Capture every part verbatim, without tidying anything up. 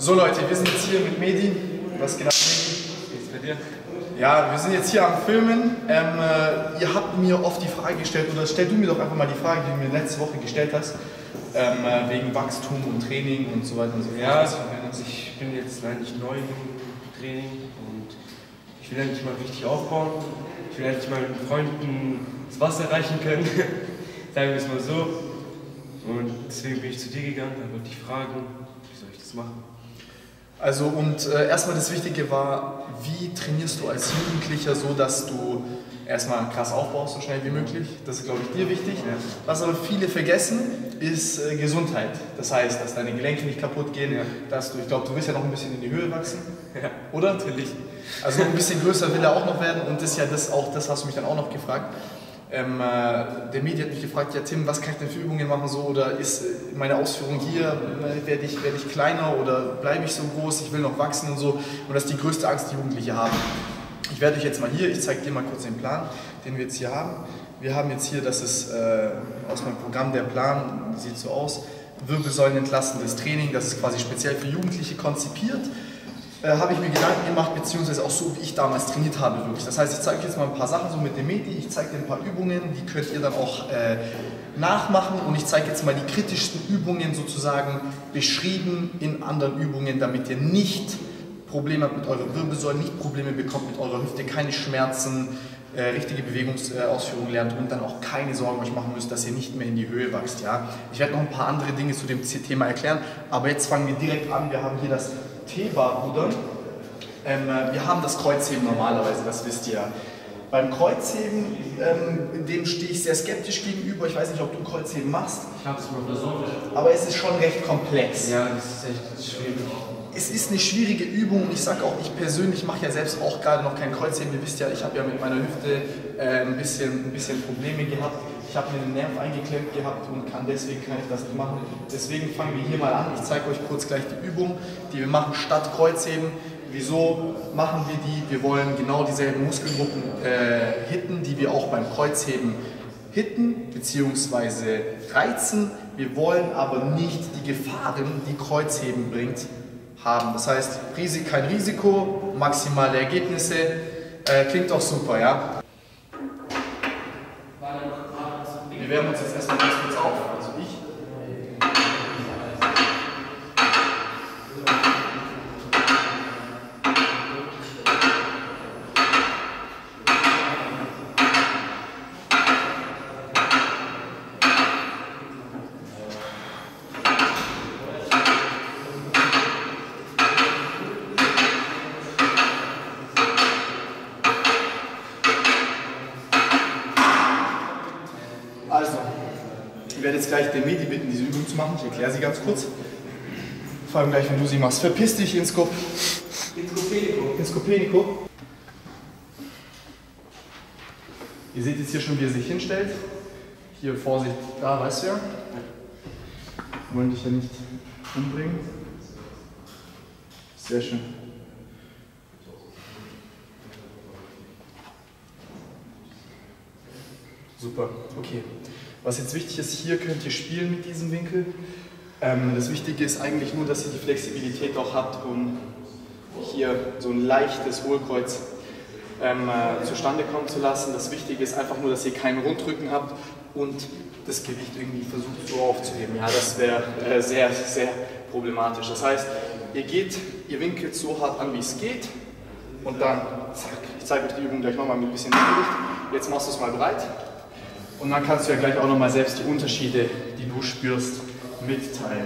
So Leute, wir sind jetzt hier mit Mehdi. Was geht ab, Mehdi? Geht's bei dir? Ja, wir sind jetzt hier am Filmen. Ähm, äh, ihr habt mir oft die Frage gestellt, oder stell du mir doch einfach mal die Frage, die du mir letzte Woche gestellt hast, ähm, äh, wegen Wachstum und Training und so weiter und so fort. Ja, ich bin jetzt eigentlich neu im Training und ich will endlich mal richtig aufbauen. Ich will endlich mal mit Freunden das Wasser reichen können, sagen wir es mal so. Und deswegen bin ich zu dir gegangen, da wollte ich fragen, wie soll ich das machen? Also und äh, erstmal das Wichtige war, wie trainierst du als Jugendlicher so, dass du erstmal krass aufbaust, so schnell wie möglich. Das ist, glaube ich, dir wichtig. Ja. Was aber viele vergessen, ist äh, Gesundheit. Das heißt, dass deine Gelenke nicht kaputt gehen, Ja. dass du, ich glaube, du willst ja noch ein bisschen in die Höhe wachsen, Ja, oder? natürlich. Also noch ein bisschen größer will er auch noch werden und das ist ja das auch, das hast du mich dann auch noch gefragt. Ähm, äh, der Mehdi hat mich gefragt, ja Tim, was kann ich denn für Übungen machen so, oder ist äh, meine Ausführung hier, äh, werde ich, werd ich kleiner oder bleibe ich so groß, ich will noch wachsen und so, und das ist die größte Angst, die Jugendliche haben. Ich werde euch jetzt mal hier, ich zeige dir mal kurz den Plan, den wir jetzt hier haben. Wir haben jetzt hier, das ist äh, aus meinem Programm der Plan, sieht so aus, Wirbelsäulen entlastendes Training, das ist quasi speziell für Jugendliche konzipiert. Äh, habe ich mir Gedanken gemacht, beziehungsweise auch so, wie ich damals trainiert habe, wirklich. Das heißt, ich zeige euch jetzt mal ein paar Sachen so mit dem Mehdi, ich zeige dir ein paar Übungen, die könnt ihr dann auch äh, nachmachen, und ich zeige jetzt mal die kritischsten Übungen sozusagen beschrieben in anderen Übungen, damit ihr nicht Probleme habt mit eurer Wirbelsäule, nicht Probleme bekommt mit eurer Hüfte, keine Schmerzen, äh, richtige Bewegungsausführung lernt und dann auch keine Sorgen euch machen müsst, dass ihr nicht mehr in die Höhe wächst. Ja? Ich werde noch ein paar andere Dinge zu dem Thema erklären, aber jetzt fangen wir direkt an. Wir haben hier das T-Bar-Rudern. Ähm, wir haben das Kreuzheben normalerweise, das wisst ihr ja. Beim Kreuzheben, ähm, dem stehe ich sehr skeptisch gegenüber. Ich weiß nicht, ob du Kreuzheben machst. Ich habe es mal versucht. Aber es ist schon recht komplex. Ja, das ist echt schwierig. Es ist eine schwierige Übung, und ich sage auch, ich persönlich mache ja selbst auch gerade noch kein Kreuzheben. Ihr wisst ja, ich habe ja mit meiner Hüfte äh, ein, bisschen, ein bisschen Probleme gehabt. Ich habe mir den Nerv eingeklemmt gehabt und kann deswegen kann ich das nicht machen. Deswegen fangen wir hier mal an. Ich zeige euch kurz gleich die Übung, die wir machen statt Kreuzheben. Wieso machen wir die? Wir wollen genau dieselben Muskelgruppen äh, hitten, die wir auch beim Kreuzheben hitten bzw. reizen. Wir wollen aber nicht die Gefahren, die Kreuzheben bringt, haben. Das heißt, Risik, kein Risiko, maximale Ergebnisse. Äh, klingt doch super, ja? Wir wärmen uns jetzt erstmal ganz kurz auf, also ich. Also, ich werde jetzt gleich den Mehdi bitten, diese Übung zu machen. Ich erkläre sie ganz kurz. Vor allem gleich, wenn du sie machst. Verpiss dich ins Skop. Ins Skopenico. Ihr seht jetzt hier schon, wie er sich hinstellt. Hier Vorsicht, da, weißt du ja. Wir wollen dich ja nicht umbringen. Sehr schön. Super, okay. Was jetzt wichtig ist, hier könnt ihr spielen mit diesem Winkel. Ähm, das Wichtige ist eigentlich nur, dass ihr die Flexibilität auch habt, um hier so ein leichtes Hohlkreuz ähm, äh, zustande kommen zu lassen. Das Wichtige ist einfach nur, dass ihr keinen Rundrücken habt und das Gewicht irgendwie versucht so aufzuheben. Ja, das wäre äh, sehr, sehr problematisch. Das heißt, ihr geht, ihr winkelt so hart an, wie es geht, und dann, zack, ich zeige euch die Übung gleich nochmal mit ein bisschen Gewicht. Jetzt machst du es mal breit. Und dann kannst du ja gleich auch nochmal selbst die Unterschiede, die du spürst, mitteilen.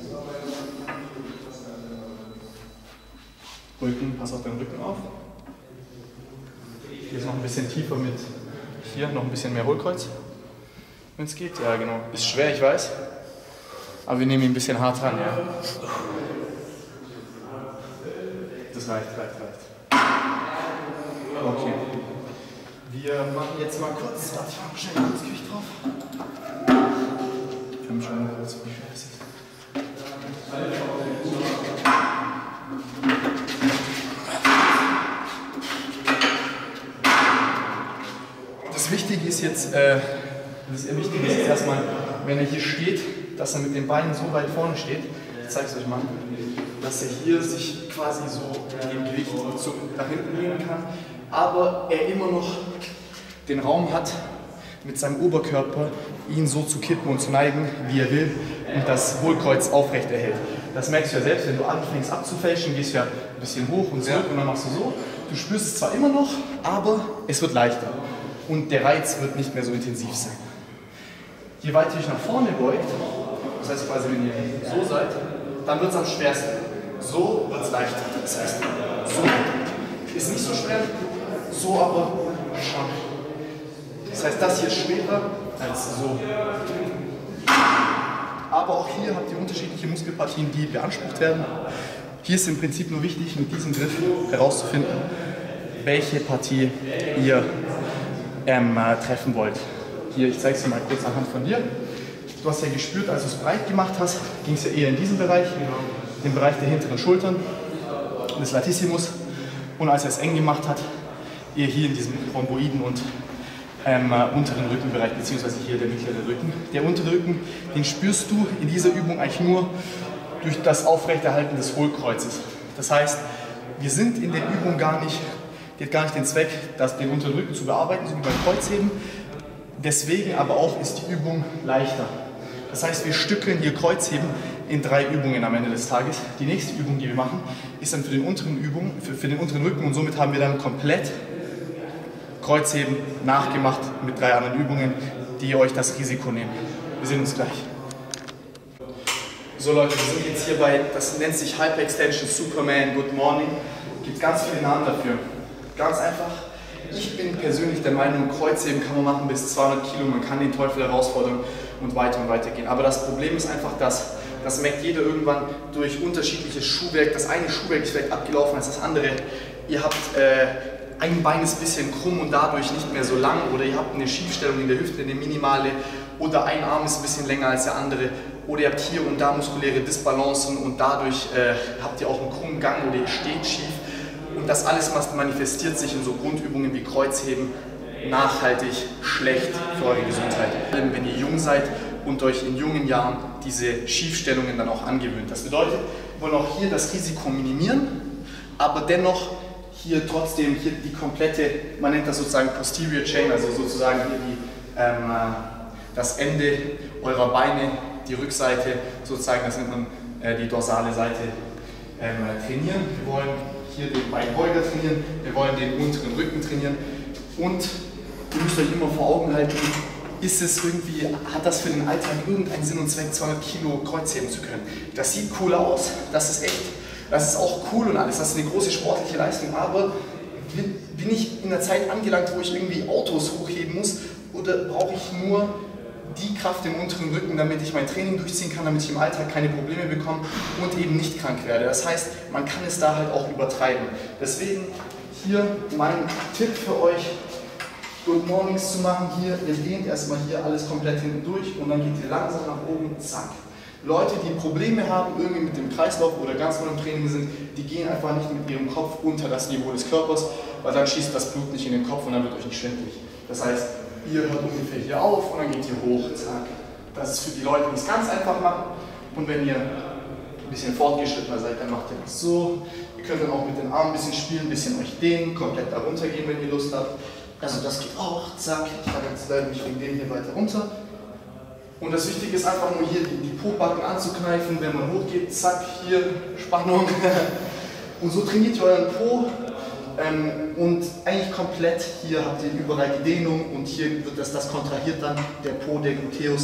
Rücken, pass auf deinen Rücken auf. Hier ist noch ein bisschen tiefer mit, hier noch ein bisschen mehr Hohlkreuz, wenn es geht. Ja, genau. Ist schwer, ich weiß. Aber wir nehmen ihn ein bisschen hart ran, ja. Das reicht, reicht, reicht. Okay. Wir machen jetzt mal kurz, warte, ich mache schnell kurz Gewicht drauf. Wir haben schon mal kurz, wie schwer das ist. Das Wichtige ist jetzt, äh, das Wichtige ist jetzt erstmal, wenn er hier steht, dass er mit den Beinen so weit vorne steht. Ich zeige es euch mal. dass er hier sich quasi so mit dem Gewicht so nach hinten lehnen kann, aber er immer noch den Raum hat, mit seinem Oberkörper ihn so zu kippen und zu neigen, wie er will, und das Hohlkreuz aufrecht erhält. Das merkst du ja selbst, wenn du anfängst abzufälschen, gehst du ja ein bisschen hoch und zurück und dann machst du so. Du spürst es zwar immer noch, aber es wird leichter und der Reiz wird nicht mehr so intensiv sein. Je weiter ihr euch nach vorne beugt, das heißt quasi, wenn ihr so seid, dann wird es am schwersten. So wird es leichter. Das heißt, so ist nicht so schwer, so aber schon. Das heißt, das hier ist schwerer als so. Aber auch hier habt ihr unterschiedliche Muskelpartien, die beansprucht werden. Hier ist im Prinzip nur wichtig, mit diesem Griff herauszufinden, welche Partie ihr ähm, äh, treffen wollt. Hier, ich zeige es dir mal kurz anhand von dir. Du hast ja gespürt, als du es breit gemacht hast, ging es ja eher in diesen Bereich, den Bereich der hinteren Schultern, des Latissimus. Und als er es eng gemacht hat, eher hier in diesem Rhomboiden und ähm, äh, unteren Rückenbereich, beziehungsweise hier der mittlere Rücken. Der untere Rücken, den spürst du in dieser Übung eigentlich nur durch das Aufrechterhalten des Hohlkreuzes. Das heißt, wir sind in der Übung gar nicht, die hat gar nicht den Zweck, das, den unteren Rücken zu bearbeiten, so wie beim Kreuzheben. Deswegen aber auch ist die Übung leichter. Das heißt, wir stückeln hier Kreuzheben in drei Übungen am Ende des Tages. Die nächste Übung, die wir machen, ist dann für den unteren, Übung, für, für den unteren Rücken, und somit haben wir dann komplett Kreuzheben nachgemacht mit drei anderen Übungen, die euch das Risiko nehmen. Wir sehen uns gleich. So Leute, wir sind jetzt hier bei, das nennt sich Hyperextension Superman Good Morning. Es gibt ganz viele Namen dafür. Ganz einfach. Ich bin persönlich der Meinung, Kreuzheben kann man machen bis zweihundert Kilo, man kann den Teufel herausfordern und weiter und weiter gehen. Aber das Problem ist einfach das, das merkt jeder irgendwann durch unterschiedliches Schuhwerk. Das eine Schuhwerk ist vielleicht abgelaufen als das andere. Ihr habt äh, ein Bein ist ein bisschen krumm und dadurch nicht mehr so lang, oder ihr habt eine Schiefstellung in der Hüfte, eine minimale, oder ein Arm ist ein bisschen länger als der andere, oder ihr habt hier und da muskuläre Disbalancen und dadurch äh, habt ihr auch einen krummen Gang oder ihr steht schief. Und das alles manifestiert sich in so Grundübungen wie Kreuzheben nachhaltig schlecht für eure Gesundheit. Wenn ihr jung seid und euch in jungen Jahren diese Schiefstellungen dann auch angewöhnt. Das bedeutet, wir wollen auch hier das Risiko minimieren, aber dennoch hier trotzdem hier die komplette, man nennt das sozusagen Posterior Chain, also sozusagen hier die, ähm, das Ende eurer Beine, die Rückseite sozusagen, das nennt man äh, die dorsale Seite, ähm, trainieren. Wir wollen hier den Beinbeuger trainieren, wir wollen den unteren Rücken trainieren, und ihr müsst euch immer vor Augen halten, ist es irgendwie, hat das für den Alltag irgendeinen Sinn und Zweck, zweihundert Kilo Kreuzheben zu können. Das sieht cool aus, das ist echt, das ist auch cool und alles, das ist eine große sportliche Leistung, aber bin ich in der Zeit angelangt, wo ich irgendwie Autos hochheben muss, oder brauche ich nur die Kraft im unteren Rücken, damit ich mein Training durchziehen kann, damit ich im Alltag keine Probleme bekomme und eben nicht krank werde. Das heißt, man kann es da halt auch übertreiben. Deswegen hier mein Tipp für euch, Good Mornings zu machen. Hier, ihr lehnt erstmal hier alles komplett hinten durch und dann geht ihr langsam nach oben, zack. Leute, die Probleme haben irgendwie mit dem Kreislauf oder ganz neu im Training sind, die gehen einfach nicht mit ihrem Kopf unter das Niveau des Körpers, weil dann schießt das Blut nicht in den Kopf und dann wird euch nicht schwindelig. Das heißt, ihr hört ungefähr hier auf und dann geht ihr hoch, zack. Das ist für die Leute, die es ganz einfach machen. Und wenn ihr ein bisschen fortgeschrittener seid, dann macht ihr das so. Ihr könnt dann auch mit den Armen ein bisschen spielen, ein bisschen euch dehnen, komplett da runter gehen, wenn ihr Lust habt. Also das geht auch, zack. Ich habe jetzt leider mich wegen dem hier weiter runter. Und das Wichtige ist einfach nur hier die, die Po-Backen anzukneifen, wenn man hochgeht, zack, hier Spannung. Und so trainiert ihr euren Po. Ähm, und eigentlich komplett, hier habt ihr überall die Dehnung und hier wird das, das kontrahiert dann, der Po, der Gluteus,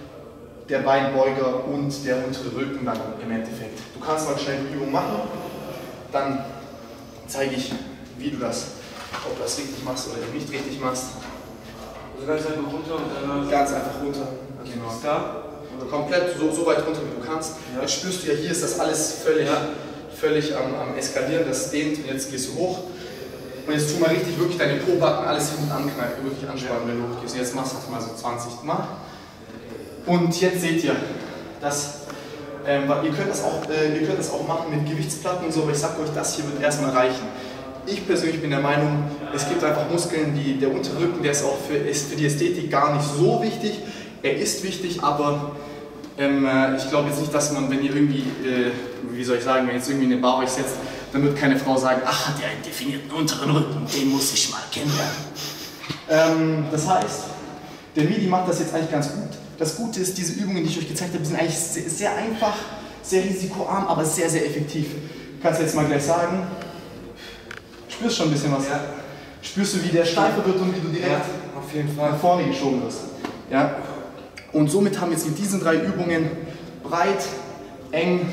der Beinbeuger und der untere Rücken dann im Endeffekt. Du kannst mal schnell die Übung machen, dann zeige ich, wie du das, ob du das richtig machst oder nicht richtig machst. Also ganz einfach runter und dann... Ganz einfach runter. Also genau. Bis da? Oder komplett so, so weit runter, wie du kannst. Ja. Jetzt spürst du ja, hier ist das alles völlig, ja. völlig am, am Eskalieren, das dehnt und jetzt gehst du hoch. Und jetzt tu mal richtig wirklich deine Po-Backen, alles hinten ankneifen, wirklich anspannen, wenn du hochgehst. Jetzt machst du das mal so zwanzig Mal. Und jetzt seht ihr, dass, ähm, ihr, könnt das auch, äh, ihr könnt das auch machen mit Gewichtsplatten und so, aber ich sag euch, das hier wird erstmal reichen. Ich persönlich bin der Meinung, es gibt einfach Muskeln, die, der Unterrücken, der ist auch für, ist für die Ästhetik gar nicht so wichtig. Er ist wichtig, aber Ähm, äh, ich glaube jetzt nicht, dass man, wenn ihr irgendwie, äh, wie soll ich sagen, wenn jetzt irgendwie in eine Bar euch setzt, dann wird keine Frau sagen, ach, hat der einen definierten unteren Rücken, den muss ich mal kennenlernen. Ähm, das heißt, der Midi macht das jetzt eigentlich ganz gut. Das Gute ist, diese Übungen, die ich euch gezeigt habe, die sind eigentlich sehr, sehr einfach, sehr risikoarm, aber sehr, sehr effektiv. Kannst du jetzt mal gleich sagen, spürst schon ein bisschen was? Ja. Spürst du, wie der steifer wird und wie du direkt ja, auf jeden Fall. nach vorne geschoben wirst? Ja? Und somit haben wir jetzt mit diesen drei Übungen, breit, eng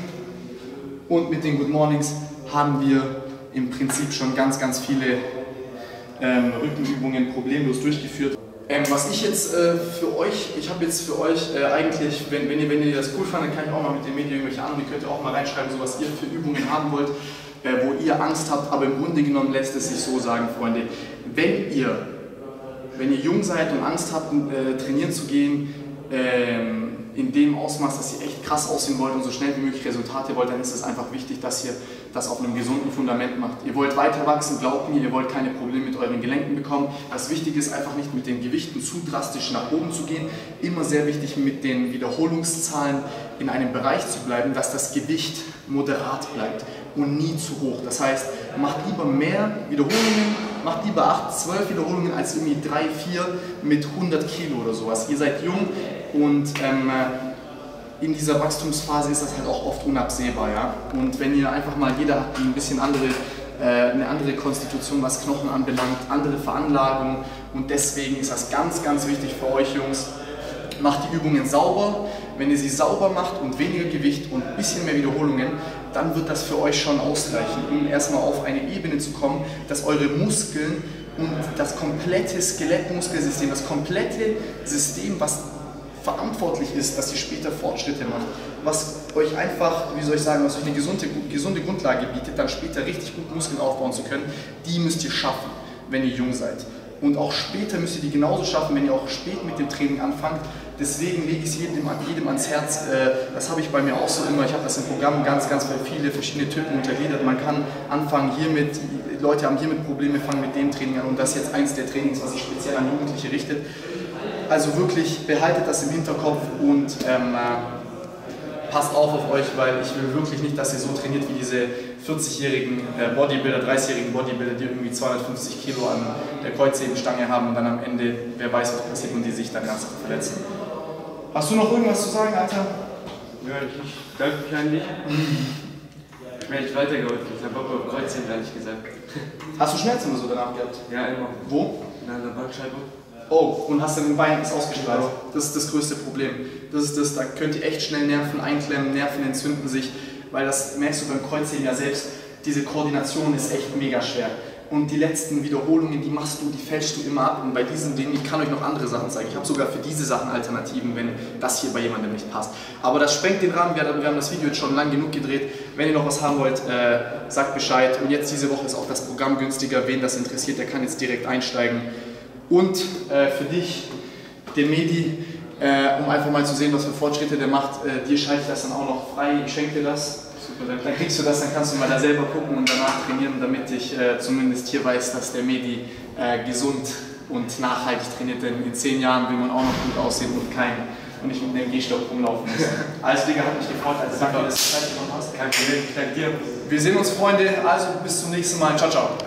und mit den Good Mornings, haben wir im Prinzip schon ganz, ganz viele ähm, Rückenübungen problemlos durchgeführt. Ähm, was ich jetzt äh, für euch, ich habe jetzt für euch äh, eigentlich, wenn, wenn, ihr, wenn ihr das cool fandet, kann ich auch mal mit den Medien irgendwelche anderen, ihr könnt ihr auch mal reinschreiben, so was ihr für Übungen haben wollt, äh, wo ihr Angst habt, aber im Grunde genommen lässt es sich so sagen, Freunde, wenn ihr, wenn ihr jung seid und Angst habt, äh, trainieren zu gehen, ähm, in dem Ausmaß, dass ihr echt krass aussehen wollt und so schnell wie möglich Resultate wollt, dann ist es einfach wichtig, dass ihr das auf einem gesunden Fundament macht. Ihr wollt weiter wachsen, glaubt mir, ihr wollt keine Probleme mit euren Gelenken bekommen. Das Wichtige ist einfach nicht mit den Gewichten zu drastisch nach oben zu gehen. Immer sehr wichtig mit den Wiederholungszahlen in einem Bereich zu bleiben, dass das Gewicht moderat bleibt und nie zu hoch. Das heißt, macht lieber mehr Wiederholungen, macht lieber acht, zwölf Wiederholungen als irgendwie drei, vier mit hundert Kilo oder sowas. Ihr seid jung und ähm, in dieser Wachstumsphase ist das halt auch oft unabsehbar. Ja? Und wenn ihr einfach mal, jeder hat ein bisschen andere, äh, eine andere Konstitution, was Knochen anbelangt, andere Veranlagung und deswegen ist das ganz, ganz wichtig für euch Jungs, macht die Übungen sauber. Wenn ihr sie sauber macht und weniger Gewicht und ein bisschen mehr Wiederholungen, dann wird das für euch schon ausreichen, um erstmal auf eine Ebene zu kommen, dass eure Muskeln und das komplette Skelettmuskelsystem, das komplette System, was verantwortlich ist, dass ihr später Fortschritte macht, was euch einfach, wie soll ich sagen, was euch eine gesunde, gesunde Grundlage bietet, dann später richtig gut Muskeln aufbauen zu können, die müsst ihr schaffen, wenn ihr jung seid. Und auch später müsst ihr die genauso schaffen, wenn ihr auch spät mit dem Training anfangt. Deswegen lege ich es jedem, jedem ans Herz, das habe ich bei mir auch so immer, ich habe das im Programm ganz, ganz viele verschiedene Typen untergliedert. Man kann anfangen hiermit, Leute haben hiermit Probleme, fangen mit dem Training an und das ist jetzt eins der Trainings, was sich speziell an Jugendliche richtet. Also wirklich behaltet das im Hinterkopf und ähm, passt auf auf euch, weil ich will wirklich nicht, dass ihr so trainiert wie diese vierzigjährigen äh, Bodybuilder, dreißigjährigen Bodybuilder, die irgendwie zweihundertfünfzig Kilo an der Kreuzhebenstange haben und dann am Ende, wer weiß was passiert und die sich dann ganz verletzen. Hast du noch irgendwas zu sagen, Alter? Ja, ich danke mich eigentlich. Ich bin echt weitergeholfen. Ich habe Bock auf Kreuzheben, ehrlich gesagt. Hast du Schmerzen oder so danach gehabt? Ja, immer. Wo? In einer Bandscheibe. Oh, und hast dann den Bein ist ausgestrahlt. Das ist das größte Problem. Das ist das, da könnt ihr echt schnell Nerven einklemmen, Nerven entzünden sich, weil das merkst du beim Kreuzheben ja selbst, diese Koordination ist echt mega schwer. Und die letzten Wiederholungen, die machst du, die fälschst du immer ab. Und bei diesen Dingen, ich kann euch noch andere Sachen zeigen. Ich habe sogar für diese Sachen Alternativen, wenn das hier bei jemandem nicht passt. Aber das sprengt den Rahmen. Wir haben das Video jetzt schon lang genug gedreht. Wenn ihr noch was haben wollt, äh, sagt Bescheid. Und jetzt diese Woche ist auch das Programm günstiger. Wen das interessiert, der kann jetzt direkt einsteigen. Und äh, für dich, den Medi, äh, um einfach mal zu sehen, was für Fortschritte der macht, äh, dir schalte ich das dann auch noch frei. Ich schenke dir das. Super, dann kriegst du das, dann kannst du mal da selber gucken und danach trainieren, damit ich äh, zumindest hier weiß, dass der Medi äh, gesund und nachhaltig trainiert, denn in zehn Jahren will man auch noch gut aussehen und kein und nicht mit einem Gehstock rumlaufen muss. Also Digga, hat mich gefreut, also danke, dass du Zeit genommen hast. Kein Problem, ich danke dir. Wir sehen uns, Freunde, also bis zum nächsten Mal. Ciao, ciao.